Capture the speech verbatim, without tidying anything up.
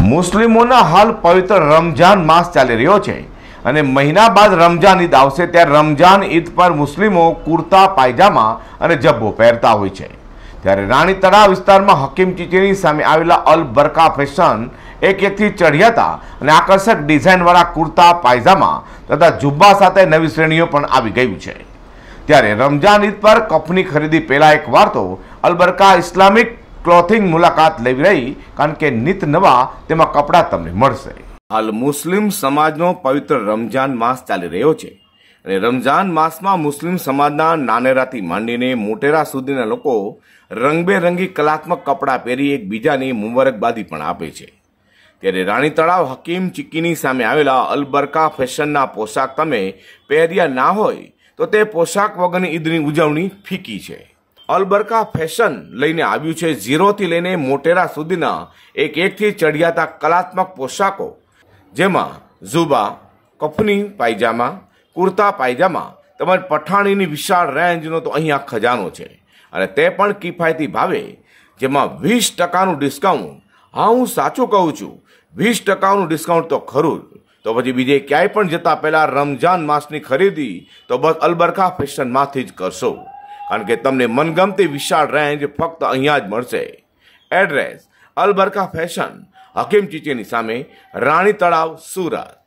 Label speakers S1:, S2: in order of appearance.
S1: મુસ્લિમોના હાલ પવિત્ર રમજાન માસ ચાલી રહ્યો છે અને મહિના બાદ રમજાન ઈદ આવશે ત્યારે રમજાન ઈદ પર મુસ્લિમો કુર્તા પાયજામા અને જબ્બો પહેરતા હોય છે। ત્યારે રાણી તળાવ વિસ્તારમાં હકીમ ચીચીની સામે આવેલા અલ બરકા ફેશન એક એકથી ચઢ્યા હતા અને આકર્ષક ડિઝાઇનવાળા કુર્તા પાયજામા તથા જુબ્બા સાથે નવી શ્રેણીઓ પણ આવી ગયું છે। ત્યારે રમજાન ઈદ પર કપની ખરીદી પહેલા એક વાર તો અલ બરકા ઇસ્લામિક ક્લોથિંગ મુલાકાત લેવી રહી, કારણ કે નિત નવા તેમાં કપડાં તમને મળશે। હાલ મુસ્લિમ સમાજનો પવિત્ર રમજાન માસ ચાલી રહ્યો છે અને રમજાન માસમાં મુસ્લિમ સમાજના નાનેરાથી માંડીને મોટેરા સુધીના લોકો રંગબેરંગી કલાત્મક કપડાં પહેરી એકબીજાની મુબારકબાદી પણ આપે છે। ત્યારે રાણી તળાવ હકીમ ચીકીની સામે આવેલા અલ બરકા ફેશનના પોશાક તમે પહેર્યા ના હોય તો તે પોશાક વગરની ઈદની ઉજવણી ફીકી છે। અલ બરકા ફેશન લઈને આવ્યું છે ઝીરોથી લઈને મોટેરા સુધીના એક એકથી ચઢિયાતા કલાત્મક પોશાકો, જેમાં ઝુબા, કફની પાયજામા, કુર્તા પાયજામા તેમજ પઠાણીની વિશાળ રેન્જનો તો અહીંયા ખજાનો છે અને તે પણ કિફાયતી ભાવે, જેમાં વીસ ટકાનું ડિસ્કાઉન્ટ। હા, હું સાચું કહું છું, વીસ ટકાનું ડિસ્કાઉન્ટ તો ખરું જ। તો પછી બીજે ક્યાંય પણ જતા પહેલા રમજાન માસની ખરીદી તો બસ અલ બરકા ફેશનમાંથી જ કરશો, કારણ કે તમને મનગમતી વિશાળ રેન્જ ફક્ત અહીંયા જ મળશે। એડ્રેસ: અલ બરકા ફેશન, હકીમ ચીચીની સામે, રાણી તળાવ, સુરત।